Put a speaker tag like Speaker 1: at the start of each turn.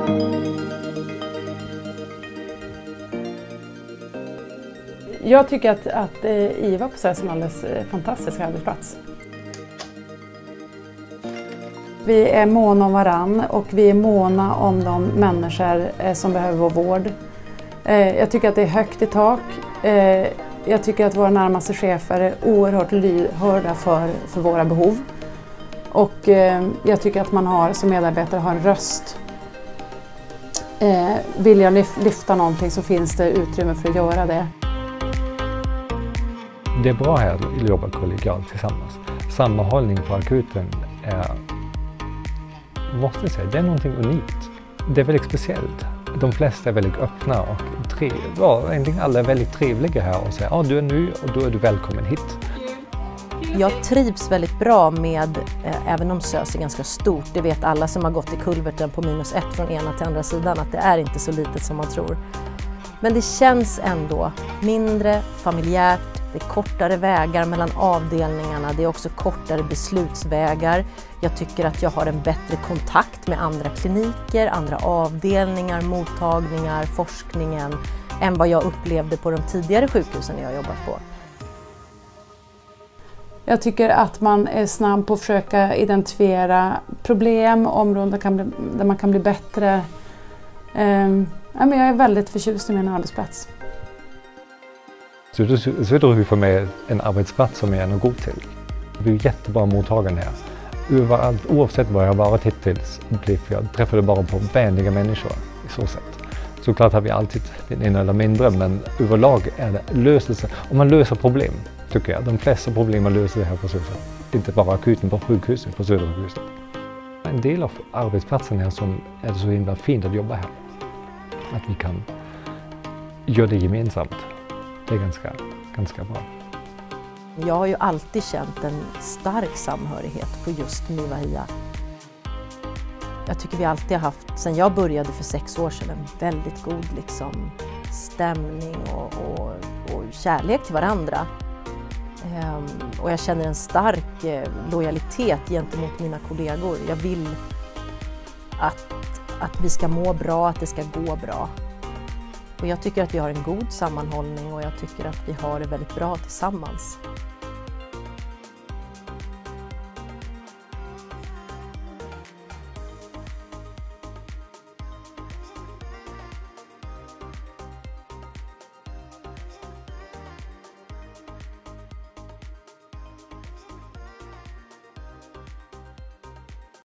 Speaker 1: Jag tycker att IVA på SÖS är en alldeles fantastisk arbetsplats. Vi är måna om varann och vi är måna om de människor som behöver vår vård. Jag tycker att det är högt i tak. Jag tycker att våra närmaste chefer är oerhört lyhörda för våra behov. Och jag tycker att man som medarbetare har en röst. Vill jag lyfta någonting så finns det utrymme för att göra det.
Speaker 2: Det är bra här att jobba kollegialt tillsammans. Sammanhållning på akuten måste säga, det är någonting unikt. Det är väldigt speciellt. De flesta är väldigt öppna och egentligen alla är väldigt trevliga här och säger du är ny och då är du välkommen hit.
Speaker 3: Jag trivs väldigt bra med, även om SÖS är ganska stort, det vet alla som har gått i kulverten på -1 från ena till andra sidan, att det är inte så litet som man tror. Men det känns ändå mindre, familjärt, det är kortare vägar mellan avdelningarna, det är också kortare beslutsvägar. Jag tycker att jag har en bättre kontakt med andra kliniker, andra avdelningar, mottagningar, forskningen än vad jag upplevde på de tidigare sjukhusen jag jobbat på.
Speaker 1: Jag tycker att man är snabb på att försöka identifiera problem, områden där man kan bli bättre. Jag är väldigt förtjust i min arbetsplats.
Speaker 2: Söderhus för mig är en arbetsplats som jag är god till. Vi är jättebra mottagande här. Överallt, oavsett vad jag har varit hittills, träffade bara på vänliga människor i så sätt. Såklart har vi alltid den ena eller mindre, men överlag är det löselse. Om man löser problem, tycker jag. De flesta problem löser det här på SÖS. Inte bara akuten på sjukhuset, på Södersjukhuset. En del av arbetsplatsen här som är så himla fint att jobba här. Att vi kan göra det gemensamt. Det är ganska bra.
Speaker 3: Jag har ju alltid känt en stark samhörighet på just MIVA-HIA. Jag tycker vi alltid har haft, sedan jag började för 6 år sedan, en väldigt god stämning och kärlek till varandra. Och jag känner en stark lojalitet gentemot mina kollegor. Jag vill att vi ska må bra, att det ska gå bra. Och jag tycker att vi har en god sammanhållning och jag tycker att vi har det väldigt bra tillsammans.